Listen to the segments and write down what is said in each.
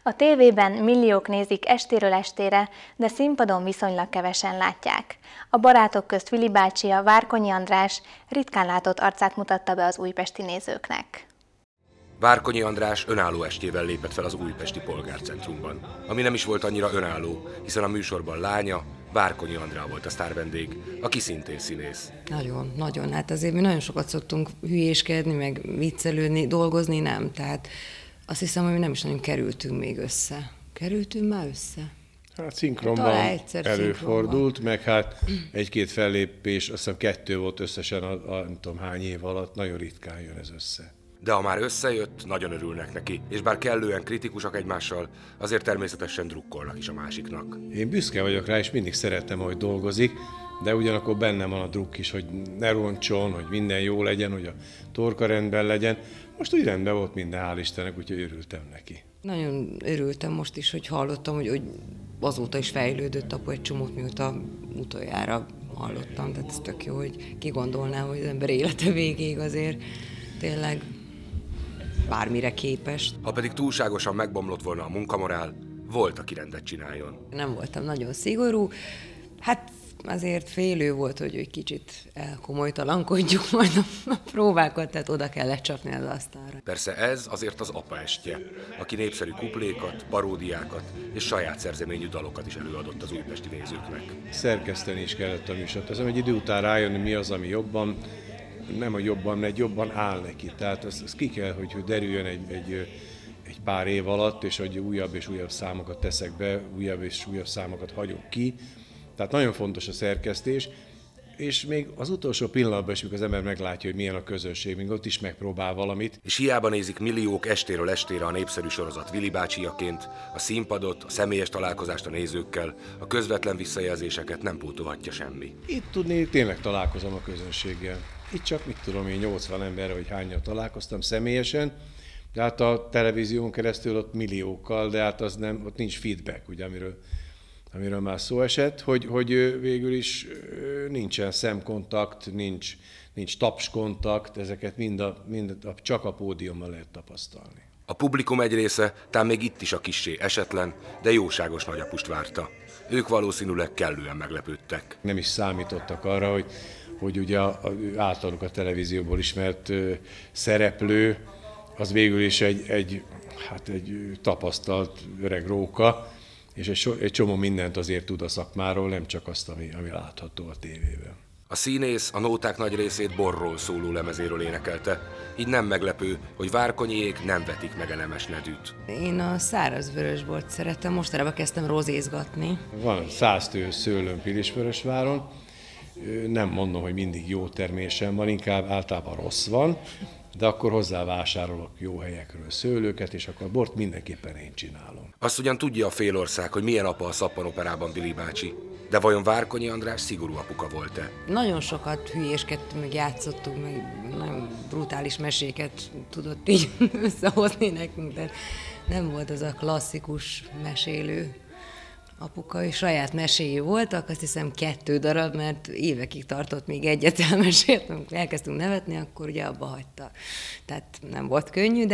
A tévében milliók nézik estéről estére, de színpadon viszonylag kevesen látják. A barátok közt Vili bácsi, a Várkonyi András ritkán látott arcát mutatta be az újpesti nézőknek. Várkonyi András önálló estjével lépett fel az újpesti polgárcentrumban, ami nem is volt annyira önálló, hiszen a műsorban lánya, Várkonyi Andrá volt a sztárvendég, aki szintén színész. Nagyon. Hát azért mi nagyon sokat szoktunk hülyéskedni, meg viccelődni, dolgozni nem. Tehát azt hiszem, hogy mi nem is nagyon kerültünk még össze. Kerültünk már össze? Hát szinkronban előfordult, meg hát egy-két fellépés, azt hiszem 2 volt összesen a nem tudom hány év alatt, nagyon ritkán jön ez össze. De ha már összejött, nagyon örülnek neki, és bár kellően kritikusak egymással, azért természetesen drukkolnak is a másiknak. Én büszke vagyok rá, és mindig szeretem, hogy dolgozik, de ugyanakkor bennem van a drukk is, hogy ne roncson, hogy minden jó legyen, hogy a torka rendben legyen. Most úgy rendben volt minden, hál' Istennek, úgyhogy örültem neki. Nagyon örültem most is, hogy hallottam, hogy azóta is fejlődött apu egy csomót, mióta utoljára hallottam. Tehát ez tök jó, hogy ki gondolná, hogy az ember élete végéig azért tényleg bármire képes. Ha pedig túlságosan megbomlott volna a munkamorál, volt, aki rendet csináljon. Nem voltam nagyon szigorú, hát azért félő volt, hogy egy kicsit elkomolytalankodjuk majd a próbákat, tehát oda kell lecsapni az asztalra. Persze ez azért az apa estje, aki népszerű kuplékat, paródiákat és saját szerzeményű dalokat is előadott az újpesti nézőknek. Szerkeszteni is kellett a műsort. Az egy idő után rájönni, mi az, ami jobban, nem a jobban megy, jobban áll neki. Tehát az ki kell, hogy derüljön egy pár év alatt, és hogy újabb és újabb számokat teszek be, újabb és újabb számokat hagyok ki. Tehát nagyon fontos a szerkesztés, és még az utolsó pillanatban is, amikor az ember meglátja, hogy milyen a közönség, még ott is megpróbál valamit. És hiába nézik milliók estéről estére a népszerű sorozat Vili bácsiaként, a színpadot, a személyes találkozást a nézőkkel, a közvetlen visszajelzéseket nem pótolhatja semmi. Itt tudni, tényleg találkozom a közönséggel. Itt csak, mit tudom én, 80 emberre, hogy hányan találkoztam személyesen, de hát a televízión keresztül ott milliókkal, de hát az nem, ott nincs feedback, ugye, amiről már szó esett, hogy végül is nincsen szemkontakt, nincs tapskontakt, ezeket mind csak a pódiumon lehet tapasztalni. A publikum egy része talán még itt is a kissé esetlen, de jóságos nagyapust várta. Ők valószínűleg kellően meglepődtek. Nem is számítottak arra, hogy ugye általuk a televízióból ismert szereplő, az végül is egy tapasztalt öreg róka, és egy csomó mindent azért tud a szakmáról, nem csak azt, ami látható a tévében. A színész a nóták nagy részét borról szóló lemezéről énekelte, így nem meglepő, hogy Várkonyiék nem vetik meg a nemes nedűt. Én a száraz vörösbort szeretem, mostanában kezdtem rozézgatni. Van 100 tő szőlőm Pilisvörösváron, nem mondom, hogy mindig jó termésem van, inkább általában rossz van, de akkor hozzá vásárolok jó helyekről szőlőket, és akkor a bort mindenképpen én csinálom. Azt ugyan tudja a félország, hogy milyen apa a Szappanoperában Vili bácsi, de vajon Várkonyi András szigorú apuka volt-e? Nagyon sokat hülyéskedtünk, meg játszottunk, meg nagyon brutális meséket tudott így összehozni nekünk, de nem volt az a klasszikus mesélő apuka, és saját meséi voltak, azt hiszem 2 darab, mert évekig tartott, még egyet elmesélt, amikor elkezdtünk nevetni, akkor ugye abba hagyta. Tehát nem volt könnyű,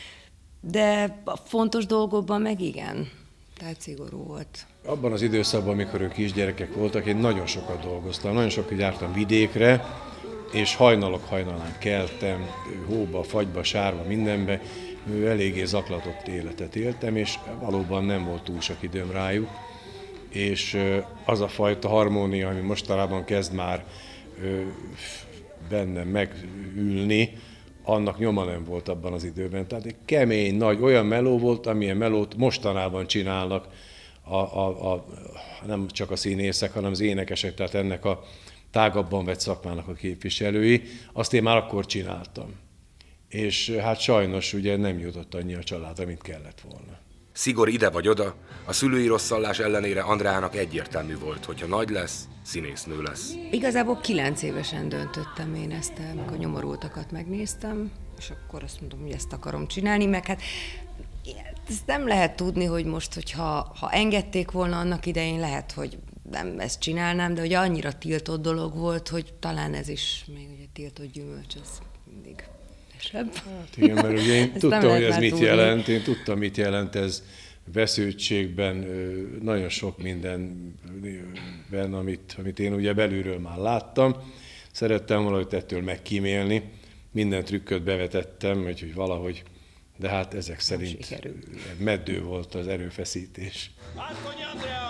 de a fontos dolgokban meg igen, tehát szigorú volt. Abban az időszakban, amikor ők kisgyerekek voltak, én nagyon sokat dolgoztam, nagyon sokat jártam vidékre, és hajnalán keltem, hóba, fagyba, sárba, mindenbe, eléggé zaklatott életet éltem, és valóban nem volt túl sok időm rájuk. És az a fajta harmónia, ami mostanában kezd már bennem megülni, annak nyoma nem volt abban az időben. Tehát egy kemény, nagy, olyan meló volt, amilyen melót mostanában csinálnak nem csak a színészek, hanem az énekesek, tehát ennek a tágabban vett szakmának a képviselői. Azt én már akkor csináltam. És hát sajnos ugye nem jutott annyi a család, amit kellett volna. Szigor ide vagy oda, a szülői rosszallás ellenére Andrának egyértelmű volt, hogyha nagy lesz, színésznő lesz. Igazából 9 évesen döntöttem én ezt, amikor Nyomorultakat megnéztem, és akkor azt mondom, hogy ezt akarom csinálni, meg hát ezt nem lehet tudni, hogy most, hogyha engedték volna annak idején, lehet, hogy nem ezt csinálnám, de hogy annyira tiltott dolog volt, hogy talán ez is még ugye tiltott gyümölcs, ez mindig esebb. Hát igen, mert ugye én tudtam, hogy ez mit jelent, én tudtam, mit jelent ez vesződtségben, nagyon sok mindenben, amit én ugye belülről már láttam. Szerettem valahogy ettől megkímélni, minden trükköt bevetettem, hogy valahogy, de hát ezek szerint meddő volt az erőfeszítés. Várkonyi András!